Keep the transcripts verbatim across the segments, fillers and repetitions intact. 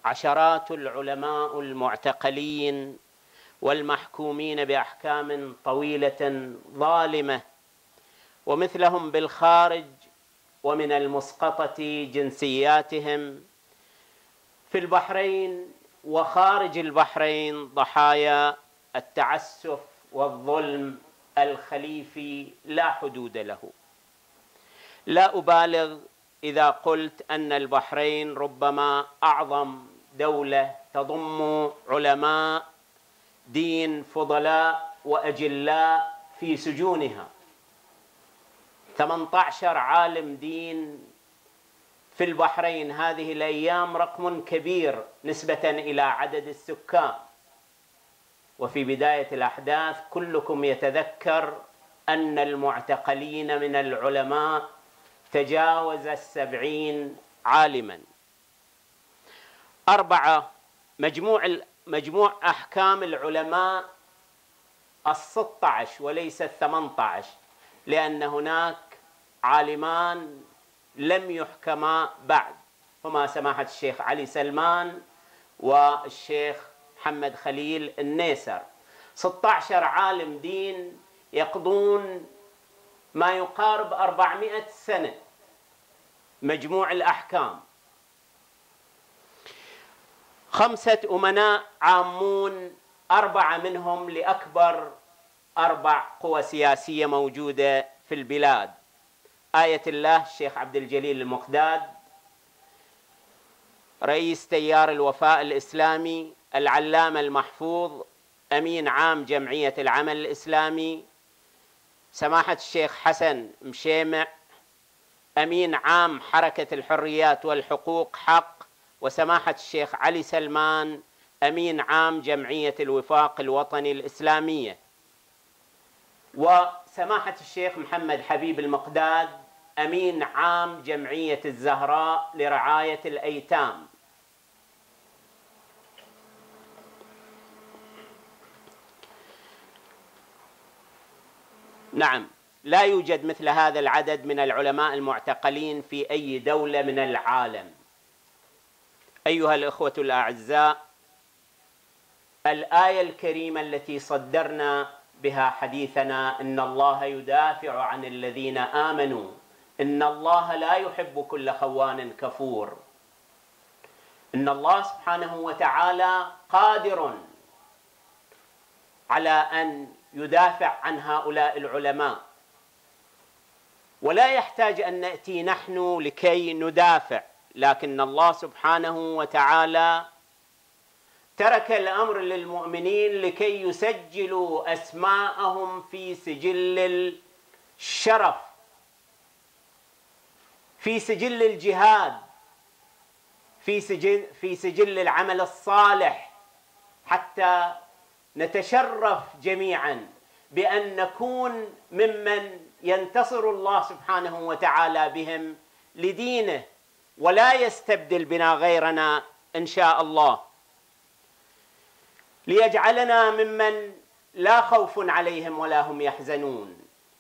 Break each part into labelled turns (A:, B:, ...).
A: عشرات العلماء المعتقلين والمحكومين بأحكام طويلة ظالمة، ومثلهم بالخارج ومن المسقطة جنسياتهم في البحرين وخارج البحرين ضحايا التعسف والظلم الخليفي لا حدود له. لا أبالغ إذا قلت أن البحرين ربما أعظم دولة تضم علماء دين فضلاء وأجلاء في سجونها. ثمانية عشر عالم دين في البحرين هذه الأيام رقم كبير نسبة إلى عدد السكان. وفي بداية الأحداث كلكم يتذكر أن المعتقلين من العلماء تجاوز السبعين عالما. أربعة، مجموع مجموع أحكام العلماء الستة عشر وليس الثمانية عشر، لأن هناك عالمان لم يحكما بعد، هما سماحة الشيخ علي سلمان والشيخ محمد خليل النيسر. ستة عشر عالم دين يقضون ما يقارب أربعمائة سنة مجموع الأحكام. خمسة أمناء عامون، أربعة منهم لأكبر أربع قوى سياسية موجودة في البلاد: آية الله الشيخ عبد الجليل المقداد، رئيس تيار الوفاء الإسلامي، العلامة المحفوظ أمين عام جمعية العمل الإسلامي، سماحة الشيخ حسن مشيمع أمين عام حركة الحريات والحقوق حق، وسماحة الشيخ علي سلمان أمين عام جمعية الوفاق الوطني الإسلامية، وسماحة الشيخ محمد حبيب المقداد أمين عام جمعية الزهراء لرعاية الأيتام. نعم، لا يوجد مثل هذا العدد من العلماء المعتقلين في أي دولة من العالم. أيها الإخوة الأعزاء، الآية الكريمة التي صدرنا بها حديثنا: إن الله يدافع عن الذين آمنوا إن الله لا يحب كل خوان كفور. إن الله سبحانه وتعالى قادر على أن يدافع عن هؤلاء العلماء، ولا يحتاج أن نأتي نحن لكي ندافع، لكن الله سبحانه وتعالى ترك الأمر للمؤمنين لكي يسجلوا أسماءهم في سجل الشرف، في سجل الجهاد، في سجل في سجل العمل الصالح، حتى نتشرف جميعا بأن نكون ممن ينتصر الله سبحانه وتعالى بهم لدينه، ولا يستبدل بنا غيرنا إن شاء الله، ليجعلنا ممن لا خوف عليهم ولا هم يحزنون.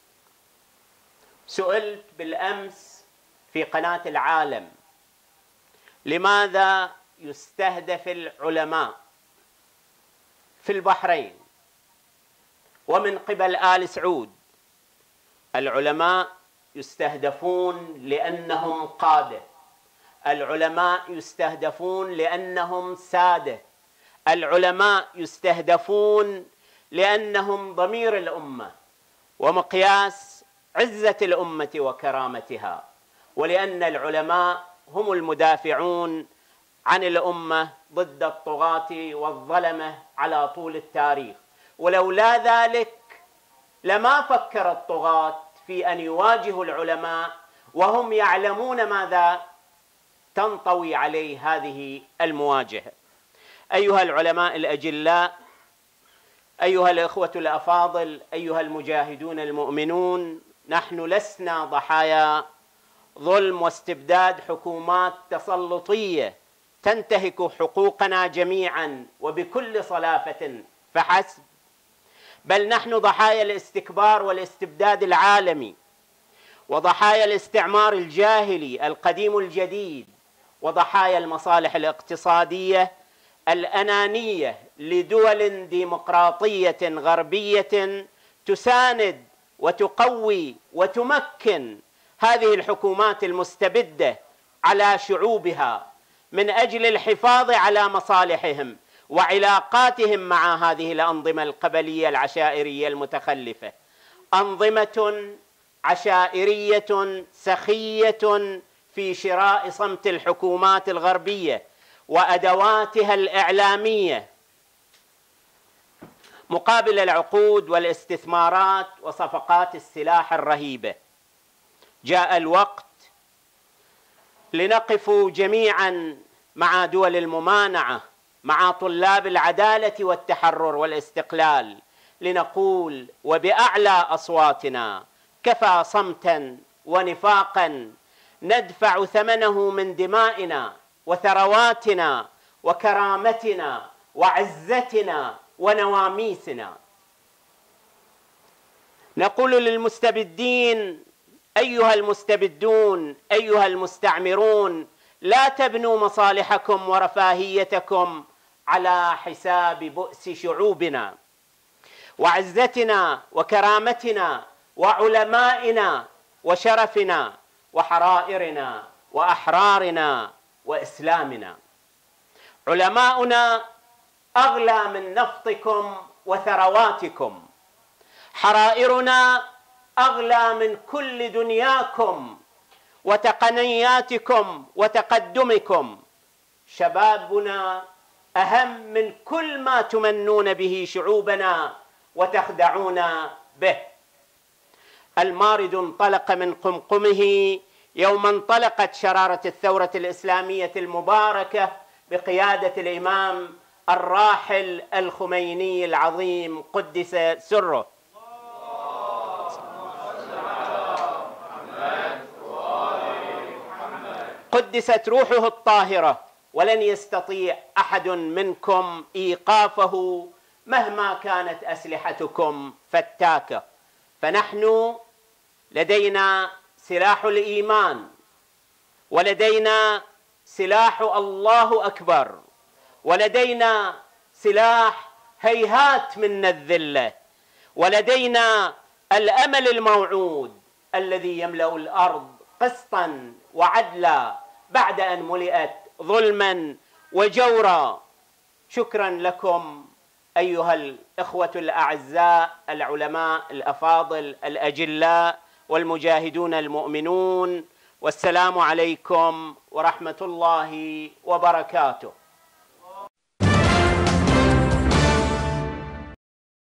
A: سئلت بالأمس في قناة العالم: لماذا يستهدف العلماء في البحرين ومن قبل آل سعود؟ العلماء يستهدفون لأنهم قادة، العلماء يستهدفون لأنهم سادة، العلماء يستهدفون لأنهم ضمير الأمة ومقياس عزة الأمة وكرامتها، ولأن العلماء هم المدافعون عن الأمة ضد الطغاة والظلمة على طول التاريخ. ولولا ذلك لما فكر الطغاة في أن يواجهوا العلماء وهم يعلمون ماذا تنطوي عليه هذه المواجهة. أيها العلماء الأجلاء، أيها الإخوة الأفاضل، أيها المجاهدون المؤمنون، نحن لسنا ضحايا ظلم واستبداد حكومات تسلطية تنتهك حقوقنا جميعا وبكل صلافة فحسب، بل نحن ضحايا الاستكبار والاستبداد العالمي، وضحايا الاستعمار الجاهلي القديم الجديد، وضحايا المصالح الاقتصادية الأنانية لدول ديمقراطية غربية تساند وتقوي وتمكن هذه الحكومات المستبدة على شعوبها من أجل الحفاظ على مصالحهم وعلاقاتهم مع هذه الأنظمة القبلية العشائرية المتخلفة. أنظمة عشائرية سخية في شراء صمت الحكومات الغربية وأدواتها الإعلامية مقابل العقود والاستثمارات وصفقات السلاح الرهيبة. جاء الوقت لنقف جميعا مع دول الممانعة، مع طلاب العدالة والتحرر والاستقلال، لنقول وبأعلى أصواتنا: كفى صمتا ونفاقا ندفع ثمنه من دمائنا وثرواتنا وكرامتنا وعزتنا ونواميسنا. نقول للمستبدين: أيها المستبدون، أيها المستعمرون، لا تبنوا مصالحكم ورفاهيتكم على حساب بؤس شعوبنا وعزتنا وكرامتنا وعلمائنا وشرفنا وحرائرنا وأحرارنا وإسلامنا. علماؤنا أغلى من نفطكم وثرواتكم، حرائرنا أغلى من كل دنياكم وتقنياتكم وتقدمكم، شبابنا أهم من كل ما تمنون به شعوبنا وتخدعون به. المارد انطلق من قمقمه يوم انطلقت شرارة الثورة الإسلامية المباركة بقيادة الإمام الراحل الخميني العظيم قدس سره. قدست روحه الطاهرة، ولن يستطيع أحد منكم إيقافه مهما كانت أسلحتكم فتاكة. فنحن لدينا سلاح الإيمان، ولدينا سلاح الله أكبر، ولدينا سلاح هيهات من الذلة، ولدينا الأمل الموعود الذي يملأ الأرض قسطا وعدلا بعد أن ملئت ظلما وجورا. شكرا لكم أيها الإخوة الأعزاء العلماء الأفاضل الأجلاء والمجاهدون المؤمنون، والسلام عليكم ورحمة الله وبركاته.